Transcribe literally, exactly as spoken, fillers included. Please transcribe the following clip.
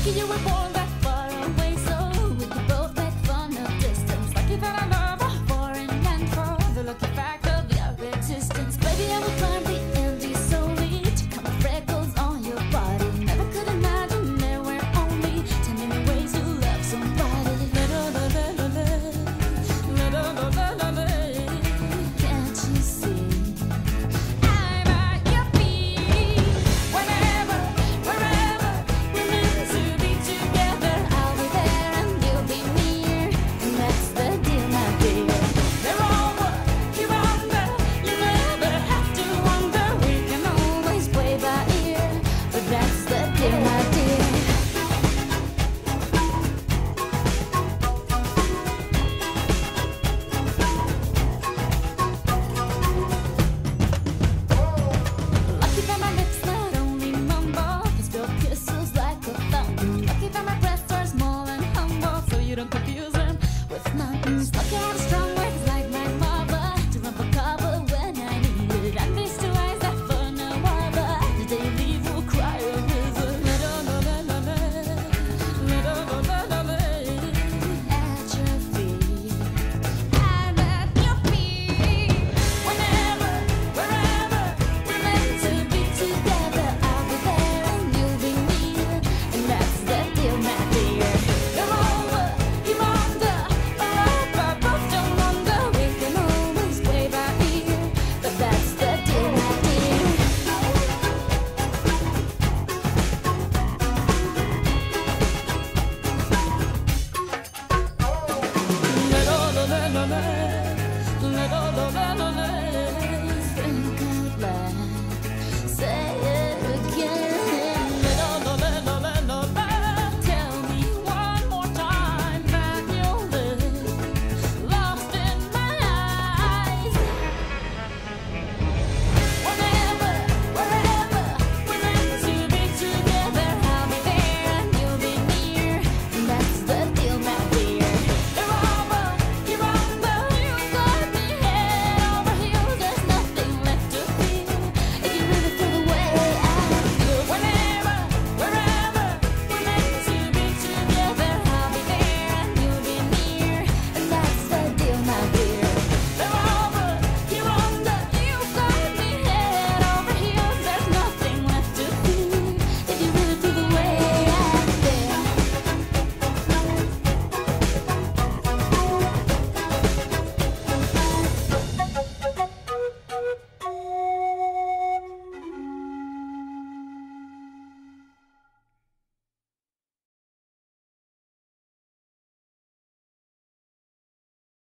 lucky you were born that far away, so we could both make fun of distance. Lucky that I love a foreign land for the lucky fact of your existence. Baby, I will climb the Andes solely to count the freckles on your body. Never could imagine there were only ten million ways to love somebody. Can't you see? I'm at your feet. Whenever, wherever we're meant to be together, I'll be there and you'll be near, and that's the deal, my dear. They're all what you're under. You never have to wonder. We can always play by ear, but that's the deal, my dear.